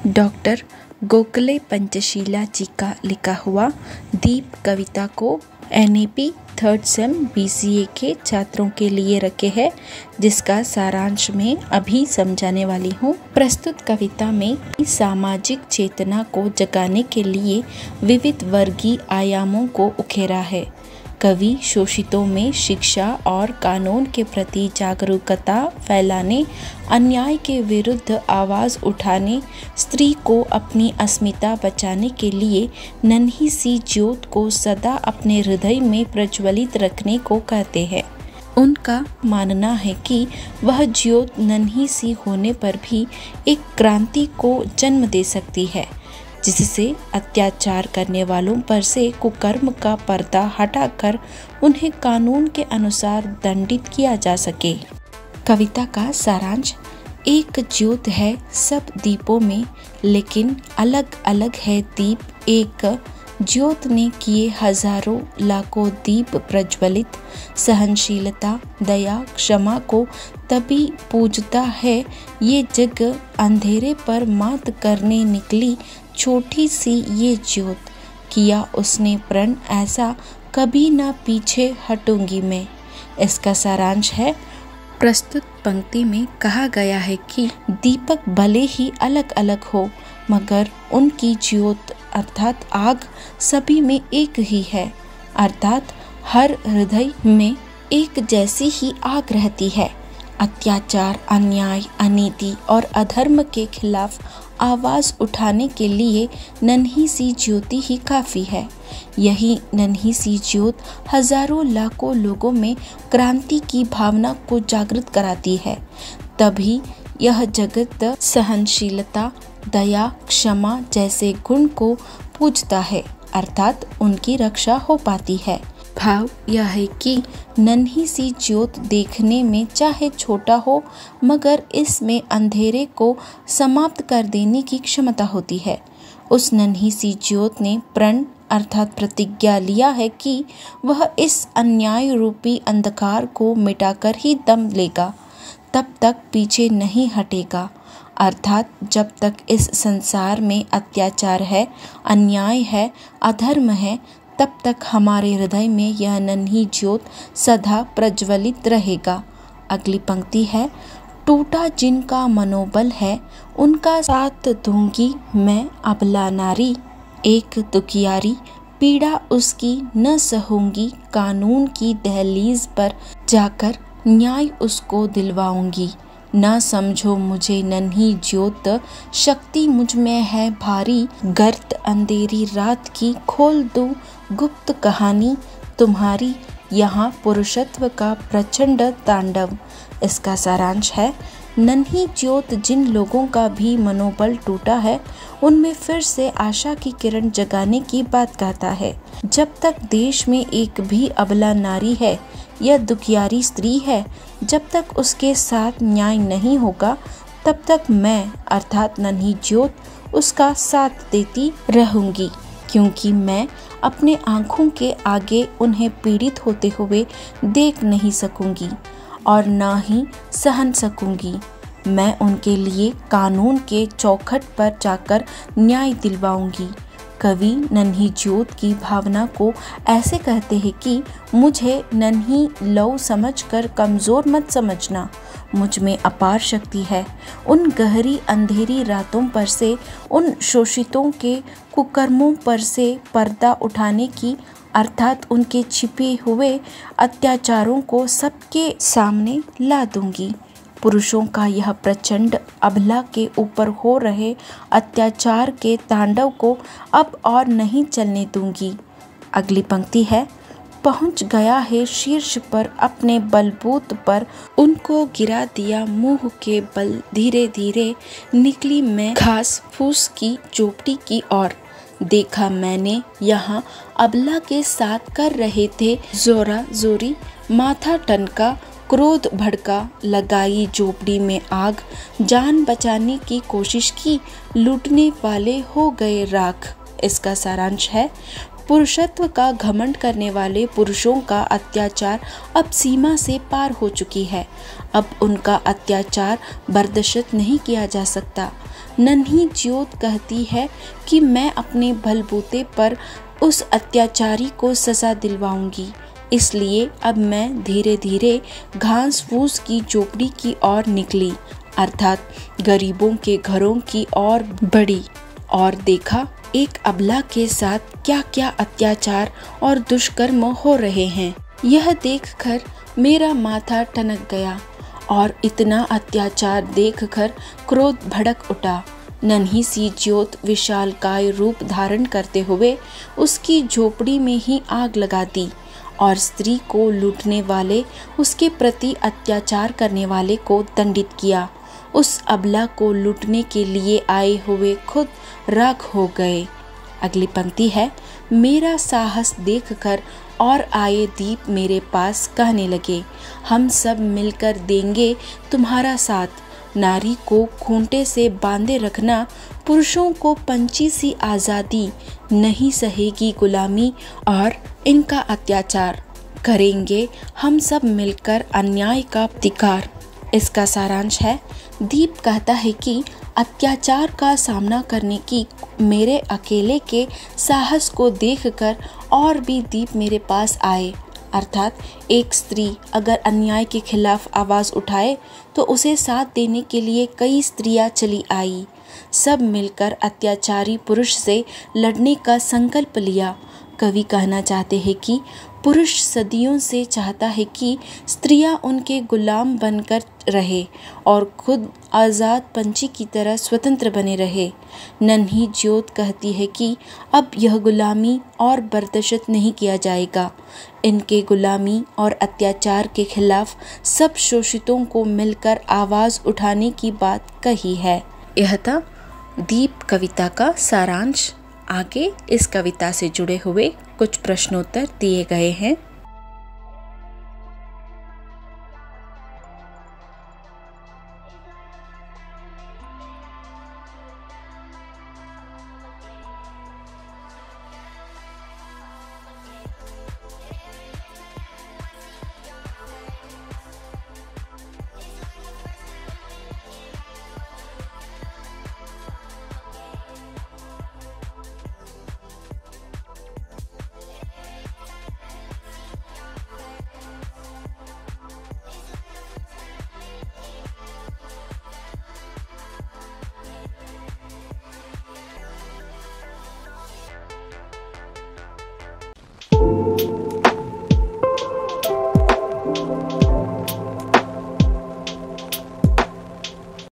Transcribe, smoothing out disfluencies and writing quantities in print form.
Doctor Gokhale Panchsheela जी का लिखा हुआ दीप कविता को NAP 3rd सेम BCA के छात्रों के लिए रखे है, जिसका सारांश मैं अभी समझाने वाली हूँ। प्रस्तुत कविता में सामाजिक चेतना को जगाने के लिए विविध वर्गीय आयामों को उकेरा है। कवि शोषितों में शिक्षा और कानून के प्रति जागरूकता फैलाने, अन्याय के विरुद्ध आवाज़ उठाने, स्त्री को अपनी अस्मिता बचाने के लिए नन्ही सी ज्योत को सदा अपने हृदय में प्रज्वलित रखने को कहते हैं। उनका मानना है कि वह ज्योत नन्ही सी होने पर भी एक क्रांति को जन्म दे सकती है, जिससे अत्याचार करने वालों पर से कुकर्म का पर्दा हटाकर उन्हें कानून के अनुसार दंडित किया जा सके। कविता का सारांश। एक ज्योत है सब दीपों में, लेकिन अलग अलग है दीप। एक ज्योत ने किए हजारों लाखों दीप प्रज्वलित। सहनशीलता, दया, क्षमा को तभी पूजता है ये जग। अंधेरे पर मात करने निकली छोटी सी ये ज्योत। किया उसने प्रण ऐसा, कभी ना पीछे हटूंगी मैं। इसका सारांश है। प्रस्तुत पंक्ति में कहा गया है कि दीपक भले ही अलग अलग हो, मगर उनकी ज्योत अर्थात आग सभी में एक ही है। अर्थात हर हृदय में एक जैसी ही आग रहती है। अत्याचार, अन्याय, अनीति और अधर्म के खिलाफ आवाज़ उठाने के लिए नन्ही सी ज्योति ही काफ़ी है। यही नन्ही सी ज्योत हजारों लाखों लोगों में क्रांति की भावना को जागृत कराती है। तभी यह जगत सहनशीलता, दया, क्षमा जैसे गुण को पूजता है, अर्थात उनकी रक्षा हो पाती है। भाव यह है कि नन्ही सी ज्योत देखने में चाहे छोटा हो, मगर इसमें अंधेरे को समाप्त कर देने की क्षमता होती है। उस नन्ही सी ज्योत ने प्रण अर्थात प्रतिज्ञा लिया है कि वह इस अन्याय रूपी अंधकार को मिटाकर ही दम लेगा, तब तक पीछे नहीं हटेगा। अर्थात जब तक इस संसार में अत्याचार है, अन्याय है, अधर्म है, तब तक हमारे हृदय में यह नन्ही ज्योत सदा प्रज्वलित रहेगा। अगली पंक्ति है। टूटा जिनका मनोबल है, उनका साथ दूंगी मैं अबला नारी। एक दुखियारी पीड़ा उसकी न सहूंगी, कानून की दहलीज पर जाकर न्याय उसको दिलवाऊंगी। न समझो मुझे नन्ही ज्योत, शक्ति मुझ में है भारी। गर्त अंधेरी रात की खोल दूं गुप्त कहानी तुम्हारी। यहाँ पुरुषत्व का प्रचंड तांडव। इसका सारांश है। नन्ही ज्योत जिन लोगों का भी मनोबल टूटा है, उनमें फिर से आशा की किरण जगाने की बात कहता है। जब तक देश में एक भी अबला नारी है या दुखियारी स्त्री है, जब तक उसके साथ न्याय नहीं होगा, तब तक मैं अर्थात नन्ही ज्योत उसका साथ देती रहूंगी, क्योंकि मैं अपने आँखों के आगे उन्हें पीड़ित होते हुए देख नहीं सकूंगी और न ही सहन सकूंगी। मैं उनके लिए कानून के चौखट पर जाकर न्याय दिलवाऊंगी। कवि नन्ही ज्योत की भावना को ऐसे कहते हैं कि मुझे नन्ही लौ समझकर कमज़ोर मत समझना, मुझ में अपार शक्ति है। उन गहरी अंधेरी रातों पर से, उन शोषितों के कुकर्मों पर से पर्दा उठाने की, अर्थात उनके छिपे हुए अत्याचारों को सबके सामने ला दूंगी। पुरुषों का यह प्रचंड अबला के ऊपर हो रहे अत्याचार के तांडव को अब और नहीं चलने दूंगी। अगली पंक्ति है। पहुंच गया है शीर्ष पर अपने बलबूत पर, उनको गिरा दिया मुंह के बल। धीरे धीरे निकली मैं घास फूस की चोपड़ी की ओर। देखा मैंने यहाँ अबला के साथ कर रहे थे जोरा जोरी, माथा टनका, क्रोध भड़का, लगाई झोपड़ी में आग। जान बचाने की कोशिश की, लूटने वाले हो गए राख। इसका सारांश है। पुरुषत्व का घमंड करने वाले पुरुषों का अत्याचार अब सीमा से पार हो चुकी है। अब उनका अत्याचार बर्दाश्त नहीं किया जा सकता। नन्ही ज्योत कहती है कि मैं अपने बलबूते पर उस अत्याचारी को सजा दिलवाऊंगी। इसलिए अब मैं धीरे धीरे घास फूस की झोपड़ी की ओर निकली, अर्थात गरीबों के घरों की ओर बढ़ी, और देखा एक अबला के साथ क्या क्या अत्याचार और दुष्कर्म हो रहे हैं। यह देखकर मेरा माथा टनक गया और इतना अत्याचार देखकर क्रोध भड़क उठा। नन्ही सी ज्योत विशालकाय रूप धारण करते हुए उसकी झोपड़ी में ही आग लगा दी और स्त्री को लूटने वाले, उसके प्रति अत्याचार करने वाले को दंडित किया। उस अबला को लूटने के लिए आए हुए खुद राख हो गए। अगली पंक्ति है, मेरा साहस देखकर और आए दीप मेरे पास कहने लगे, हम सब मिलकर देंगे तुम्हारा साथ। नारी को खूंटे से बांधे रखना, पुरुषों को पंछी सी आज़ादी, नहीं सहेगी गुलामी और इनका अत्याचार। करेंगे हम सब मिलकर अन्याय का प्रतिकार। इसका सारांश है, दीप कहता है कि अत्याचार का सामना करने की मेरे अकेले के साहस को देखकर और भी दीप मेरे पास आए। अर्थात एक स्त्री अगर अन्याय के खिलाफ आवाज़ उठाए तो उसे साथ देने के लिए कई स्त्रियां चली आई। सब मिलकर अत्याचारी पुरुष से लड़ने का संकल्प लिया। कवि कहना चाहते हैं कि पुरुष सदियों से चाहता है कि स्त्रियां उनके गुलाम बनकर रहे और खुद आज़ाद पंछी की तरह स्वतंत्र बने रहे। नन्ही ज्योत कहती है कि अब यह गुलामी और बर्दाश्त नहीं किया जाएगा। इनके गुलामी और अत्याचार के खिलाफ सब शोषितों को मिलकर आवाज़ उठाने की बात कही है। यह था दीप कविता का सारांश। आगे इस कविता से जुड़े हुए कुछ प्रश्नोत्तर दिए गए हैं।